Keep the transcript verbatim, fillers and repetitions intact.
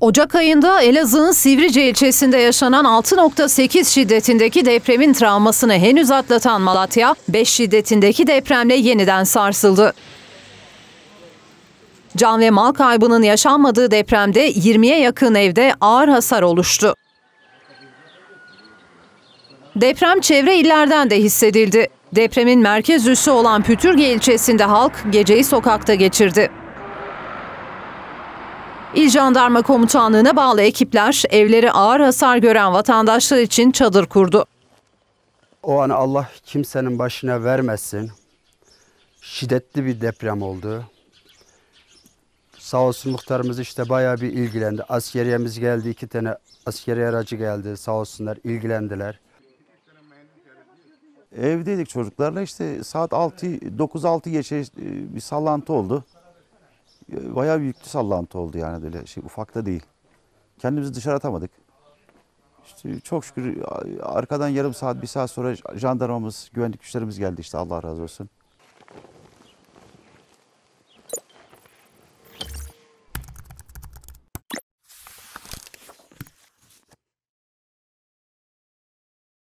Ocak ayında Elazığ'ın Sivrice ilçesinde yaşanan altı nokta sekiz şiddetindeki depremin travmasını henüz atlatan Malatya, beş şiddetindeki depremle yeniden sarsıldı. Can ve mal kaybının yaşanmadığı depremde yirmiye yakın evde ağır hasar oluştu. Deprem çevre illerden de hissedildi. Depremin merkez üssü olan Pütürge ilçesinde halk geceyi sokakta geçirdi. İl Jandarma Komutanlığı'na bağlı ekipler evleri ağır hasar gören vatandaşlar için çadır kurdu. O an Allah kimsenin başına vermesin. Şiddetli bir deprem oldu. Sağ olsun muhtarımız işte bayağı bir ilgilendi. Askeriyemiz geldi, iki tane askeri aracı geldi. Sağ olsunlar ilgilendiler. Evdeydik çocuklarla, işte saat altı dokuz altı geçe bir sallantı oldu. Bayağı büyük bir sallantı oldu, yani böyle şey, ufak da değil. Kendimizi dışarı atamadık. İşte çok şükür arkadan yarım saat bir saat sonra jandarmamız, güvenlik güçlerimiz geldi, işte Allah razı olsun.